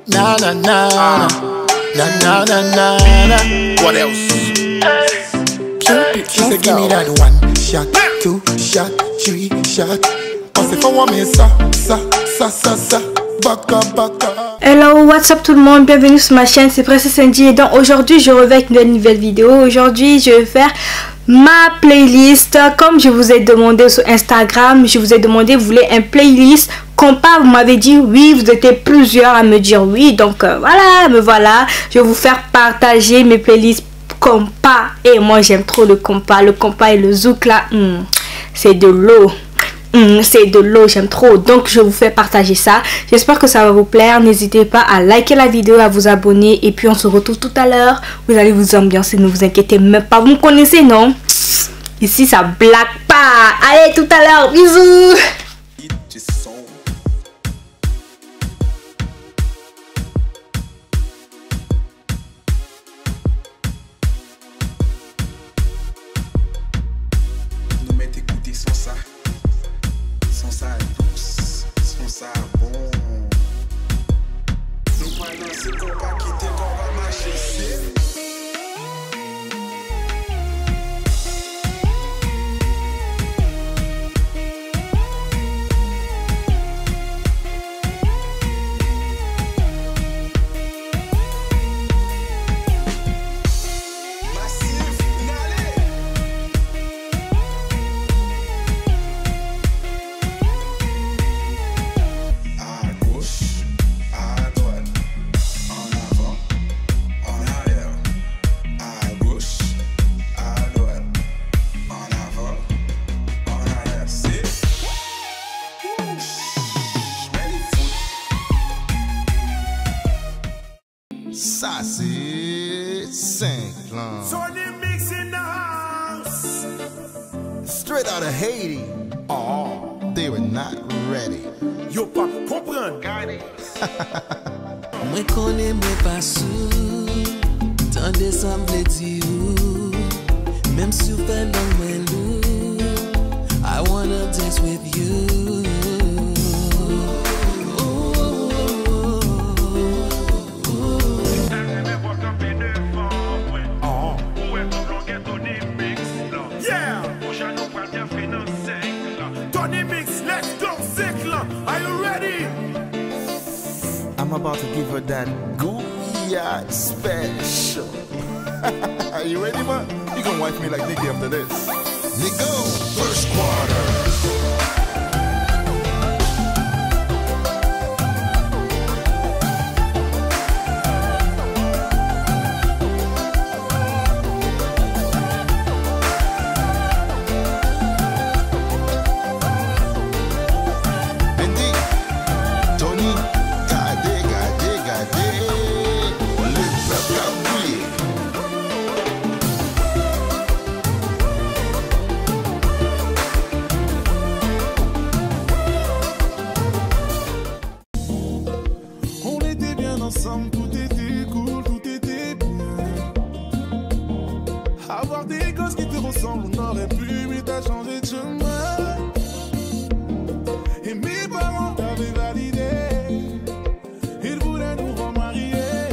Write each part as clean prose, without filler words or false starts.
Na na na na na na na na. What else? She said give me that one shot, two shot, three shot. Cause if I want me sa. Hello, what's up tout le monde, bienvenue sur ma chaîne, c'est Princess Angie et donc aujourd'hui je reviens avec une nouvelle vidéo. Aujourd'hui je vais faire ma playlist comme je vous ai demandé sur Instagram. Je vous ai demandé, vous voulez un playlist compas, vous m'avez dit oui, vous étiez plusieurs à me dire oui, donc voilà, me voilà. Je vais vous faire partager mes playlists compas et moi j'aime trop le compas et le zouk là, c'est de l'eau. C'est de l'eau, j'aime trop, donc je vous fais partager ça. J'espère que ça va vous plaire. N'hésitez pas à liker la vidéo, à vous abonner et puis on se retrouve tout à l'heure. Vous allez vous ambiancer, ne vous inquiétez même pas, vous me connaissez non? Ici ça blague pas. Allez, tout à l'heure, bisous. Ça c'est Saint-Clan. Tony Mix in the house. Straight out of Haiti. Oh, they were not ready. Yo pas comprendre. Moi connais moi pas sous. Tant de semble di ou. Même si vous faites dans moi lou. I wanna dance with you. Tony Mix, let's go, Saint-Clan. Are you ready? I'm about to give her that Gouillard special. Are you ready, man? You gonna wipe me like Nicky after this. Nico, first quarter. Ensemble, tout était cool, tout était bien. Avoir des gosses qui te ressemblent, on aurait pu, mais t'as changé de chemin. Et mes parents t'avaient validé, ils voulaient nous remarier.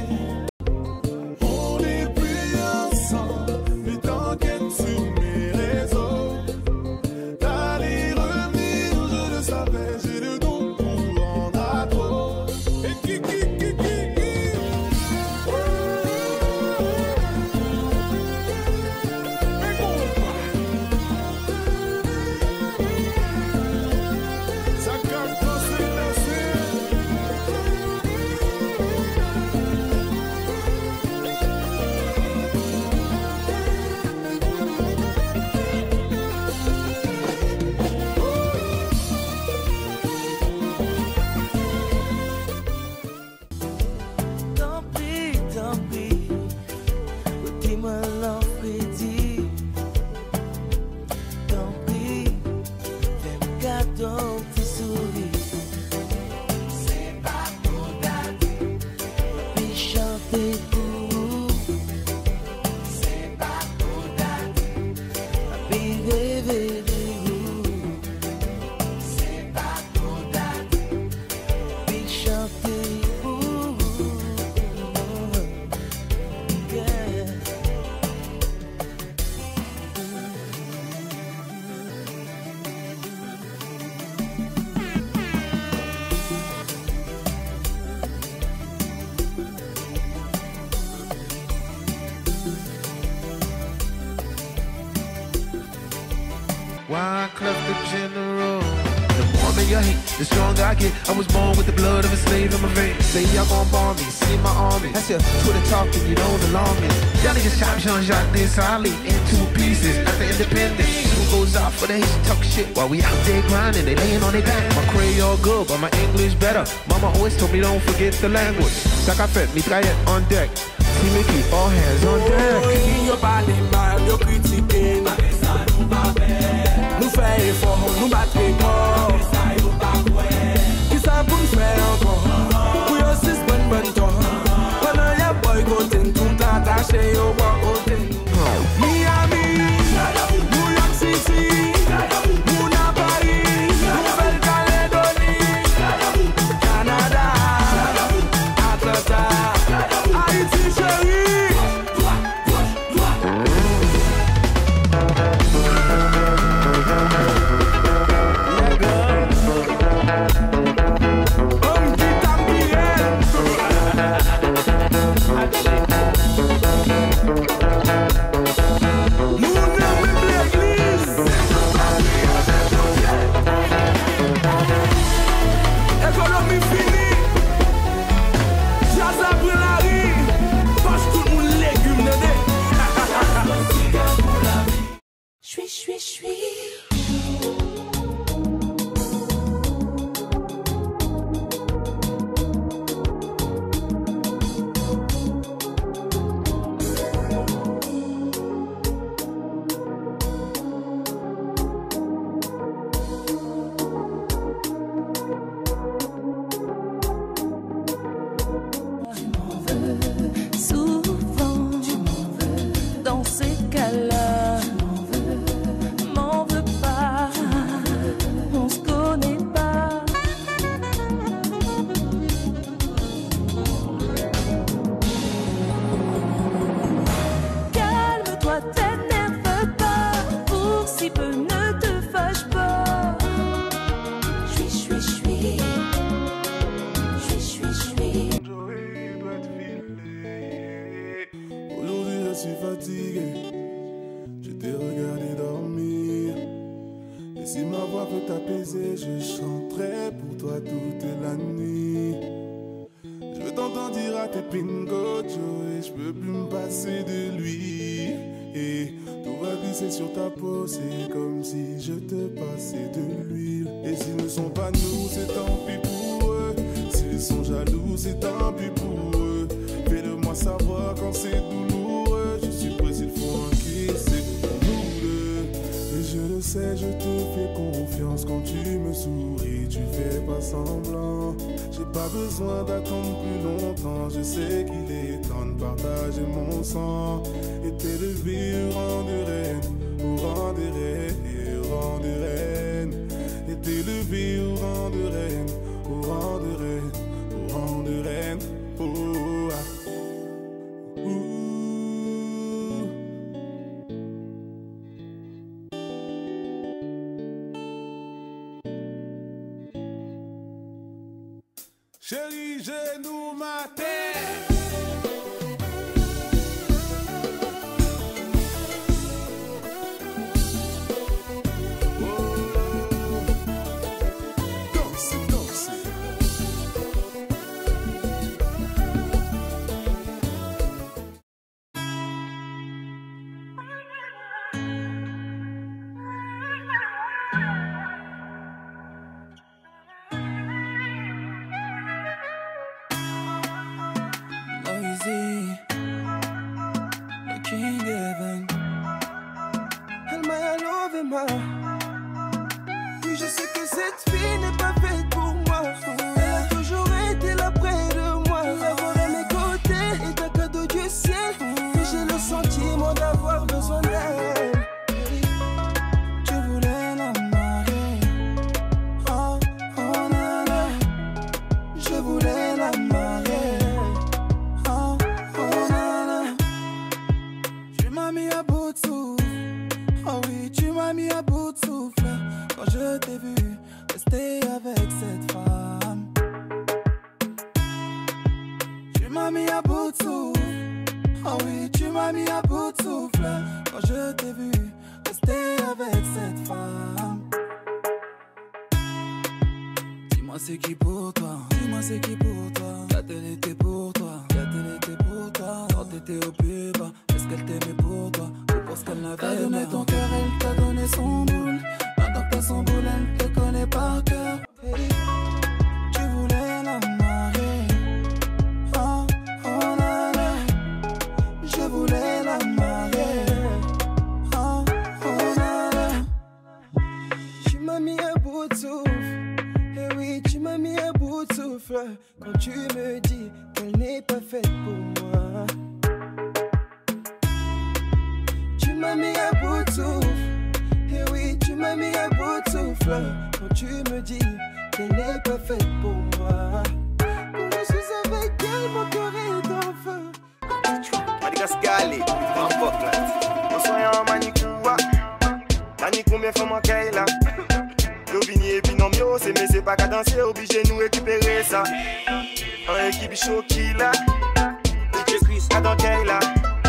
On n'est plus ensemble, mais t'enquêtes sur mes réseaux. T'allais revenir, je le savais, j'ai le don pour rendre à trop. Et qui Wyclef the General. The more men you hate, the stronger I get. I was born with the blood of a slave in my veins. Say y'all gon' bomb me, see my army. That's your Twitter talking, you don't belong in. Y'all niggas chop Jean-Jacques Dessalines in 2 pieces. After independence, who goes out for the hate talk shit while we out there grinding, they laying on their back. My Creole good, but my English better. Mama always told me don't forget the language. Sac à fête, mitraillette on deck. Team Mickey, all hands on deck. Yo parle mal, yo critique. Nous fait effort, nous battre corps. Qui ça pour nous faire encore? Pour yo six bonne temps. Pendant y'a boycotting, tout attaché au boycotting. Miami, New York City, Mouna Paris, Nouvelle-Calédonie, Canada, Atlanta, Haïti chérie. Je chanterai pour toi toute la nuit. Je veux t'entendre dire à tes pingos, et je peux plus me passer de lui. Et tout va glisser sur ta peau, c'est comme si je te passais de l'huile. Et s'ils ne sont pas nous, c'est tant pis pour eux. S'ils sont jaloux, c'est tant pis pour eux. Fais-le-moi savoir quand c'est douloureux. Je suis prêt s'il faut encaisser pour nous deux. Et je le sais, je te fais confiance quand tu me souris, tu fais pas semblant. J'ai pas besoin d'attendre plus longtemps, je sais qu'il est temps de partager mon sang. Et t'élever au rang de reine, au rang de reine, au rang de reine. Et t'élever au rang de reine, au rang de reine, au rang de reine. Oh, ah. Chérie, j'ai nous ma tête. Oui, je sais que cette fille n'est pas faite pour moi. Elle a toujours été là près de moi. Avoir à mes côtés est un cadeau du ciel. Et j'ai le sentiment d'avoir besoin d'elle. Tu voulais la marier. Oh, oh, là, là. Je voulais la marier. Oh, oh, là, là. Tu m'as mis à bout de souffle. Oh oui, tu m'as mis à bout de souffle quand je t'ai vu rester avec cette femme. Tu m'as mis à bout de souffle. Oh oui, tu m'as mis à bout de souffle quand je t'ai vu rester t'es avec cette femme. Dis-moi c'est qui pour toi, dis-moi c'est qui pour toi. Qu'a-t-elle été pour toi, qu'a-t-elle été pour toi. Quand t'étais au plus bas, est-ce qu'elle t'aimait pour toi ou parce qu'elle n'avait pas donné ton cœur, elle t'a donné son boule. Maintenant que t'as son boule, elle te connaît par cœur. Hey, tu voulais la marier. Oh, oh là là, je voulais la marier. Oh, oh là là, tu m'as mis à bout de souffle. Eh oui, tu m'as mis à bout de souffle quand tu me dis qu'elle n'est pas faite pour moi. Tu m'as mis à bout de souffle. Eh oui, tu m'as mis à bout de souffle quand tu me dis qu'elle n'est pas faite pour moi. Quand je suis avec elle, mon cœur est en feu. Madagascali, Bangkok là. On soigne en manicure. Tani combien de femmes qu'elle là? L'obini et binomio, c'est mais c'est pas qu'à danser, obligé nous récupérer ça. En équipe choquée là. DJ Chris, à dans qu'elle là.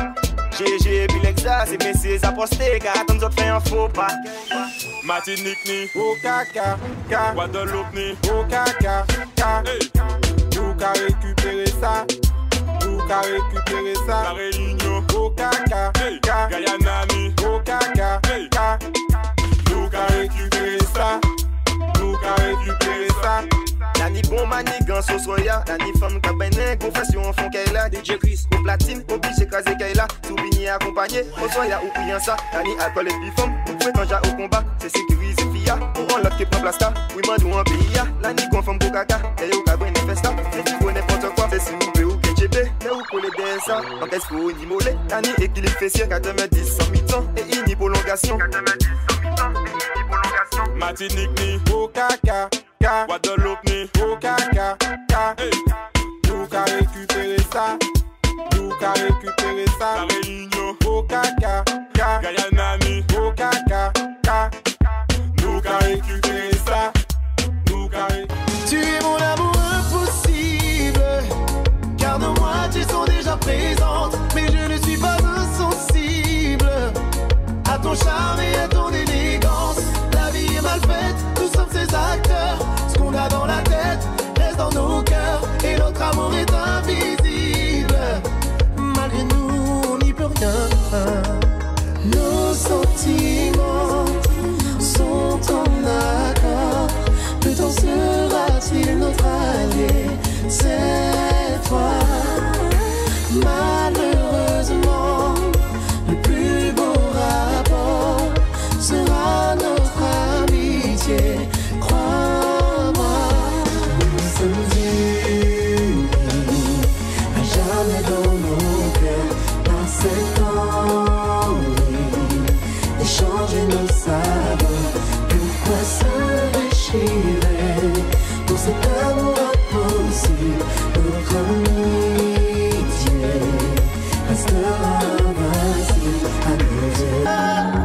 GG, Bilexa, c'est mais c'est aposté, car attends d'autres fait un faux pas. Martinique ni, au caca, ka. Guadeloupe ni, au caca, ka. Nous qu'à récupérer ça, nous qu'à récupérer ça. La Réunion, au caca, ka. Guyana ni, au caca, ka. Nous qu'à récupérer ça, nous qu'à récupérer ça. Nani bon manigan so soya, nani femme cabane, confession en fond qu'elle a. DJ Chris, au platine, obligé crasé qu'elle a. Souvigné accompagné, au soya ou priant ça. Nani alcool et puis femme, pour faire quand j'ai au combat. C'est sécurisé fia, pour rendre l'autre qui prend place là. Oui, mandou en pays ya, nani confirme pour caca. Et au cabane festa, c'est du coup n'importe quoi. C'est si vous pouvez ou KGB, mais ou pour les DSA. En qu'est-ce qu'il faut ni mollet, nani équilibre fessier, 90 100 mi-temps, et ini prolongation. 90 100 mi-temps, et ini prolongation. Martinique ni, au caca, ka. Guadeloupe ni, au caca, ka. Nous qu'à récupérer ça, nous qu'à récupérer ça. La Réunion, au caca, ka. Guyana ni, au caca, ka. Nous qu'à récupérer ça, nous qu'à récupérer. Tu es mon amour impossible, car dans moi tu sont déjà présentes. Mais je ne suis pas insensible à ton charme et à ton élégance. La vie est mal faite, nous sommes ses acteurs. Ce qu'on a dans la tête reste dans nos cœurs, et notre amour est invisible. Malgré nous, on n'y peut rien. Nos sentiments sont en accord. Le temps sera-t-il notre allié cette fois? Malheureusement, le plus beau rapport sera notre amitié. Crois-moi, nous sommes unis à jamais dans nos cœurs. Par cette envie d'échanger nos saveurs. Pourquoi se déchirer pour cet amour impossible? Notre amitié restera invincible à nos yeux.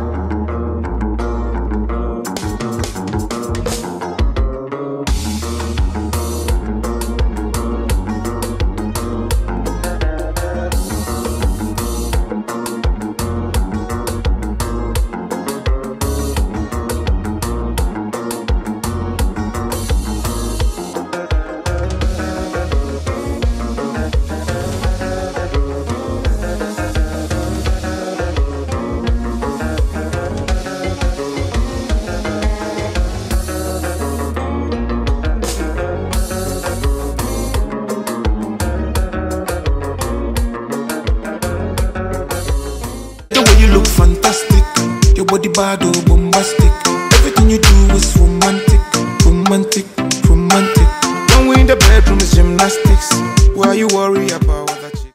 Fantastic, your body bad or bombastic. Everything you do is romantic, romantic, romantic. When we in the bedroom, it's gymnastics. Why you worry about?